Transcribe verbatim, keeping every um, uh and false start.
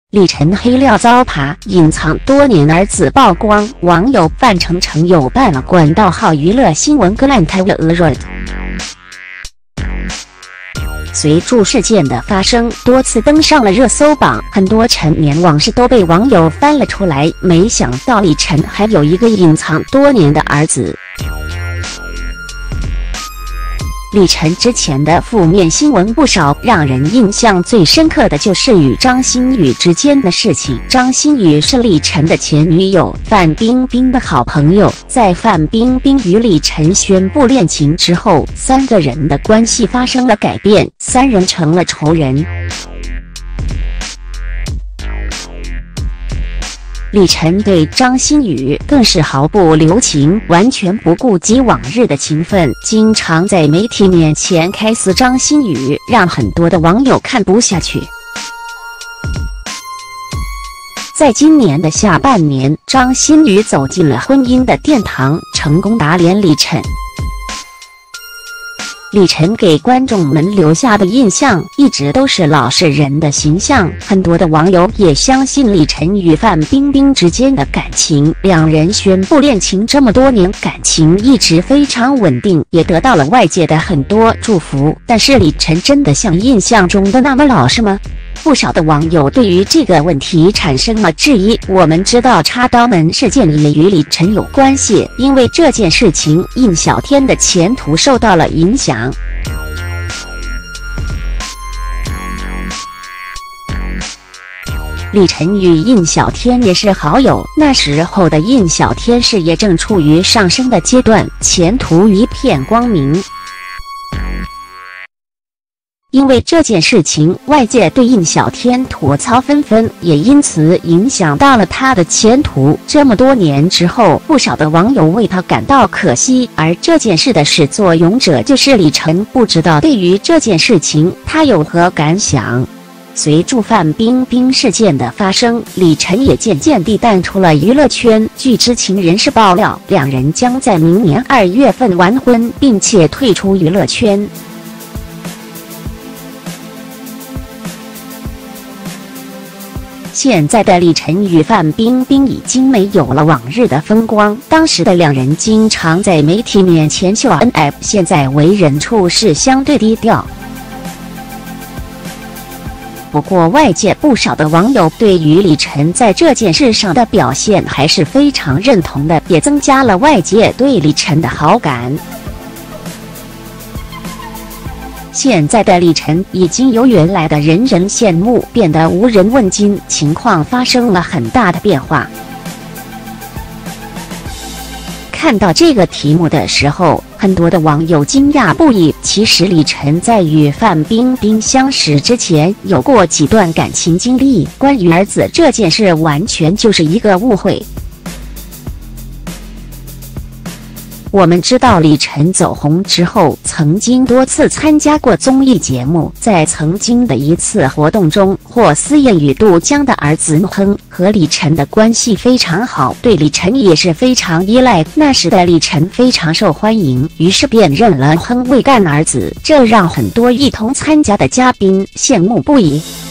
李晨黑料遭扒，隐藏多年儿子曝光，网友范丞丞有办了管道号娱乐新闻格兰泰勒俄瑞。随住事件的发生，多次登上了热搜榜，很多陈年往事都被网友翻了出来。没想到李晨还有一个隐藏多年的儿子。李晨之前的负面新闻不少，让人印象最深刻的就是与张馨予之间的事情。张馨予是李晨的前女友，范冰冰的好朋友。在范冰冰与李晨宣布恋情之后，三个人的关系发生了改变，三人成了仇人。李晨对张馨予更是毫不留情，完全不顾及往日的情分，经常在媒体面前开撕张馨予，让很多的网友看不下去。在今年的下半年，张馨予走进了婚姻的殿堂，成功打脸李晨。李晨给观众们留下的印象一直都是老实人的形象，很多的网友也相信李晨与范冰冰之间的感情，两人宣布恋情这么多年，感情一直非常稳定，也得到了外界的很多祝福。但是李晨真的像印象中的那么老实吗？不少的网友对于这个问题产生了质疑。我们知道插刀门事件也与李晨有关系，因为这件事情印小天的前途受到了影响。李晨与印小天也是好友，那时候的印小天事业正处于上升的阶段，前途一片光明。因为这件事情，外界对印小天吐槽纷纷，也因此影响到了他的前途。这么多年之后，不少的网友为他感到可惜，而这件事的始作俑者就是李晨。不知道对于这件事情，他有何感想？随着范冰冰事件的发生，李晨也渐渐地淡出了娱乐圈。据知情人士爆料，两人将在明年二月份完婚，并且退出娱乐圈。现在的李晨与范冰冰已经没有了往日的风光，当时的两人经常在媒体面前秀恩爱，现在为人处事相对低调。不过，外界不少的网友对于李晨在这件事上的表现还是非常认同的，也增加了外界对李晨的好感。现在的李晨已经由原来的人人羡慕变得无人问津，情况发生了很大的变化。看到这个题目的时候，很多的网友惊讶不已。其实李晨在与范冰冰相识之前，有过几段感情经历。关于儿子这件事，完全就是一个误会。我们知道李晨走红之后，曾经多次参加过综艺节目。在曾经的一次活动中，霍思燕与杜江的儿子亨和李晨的关系非常好，对李晨也是非常依赖。那时的李晨非常受欢迎，于是便认了亨为干儿子，这让很多一同参加的嘉宾羡慕不已。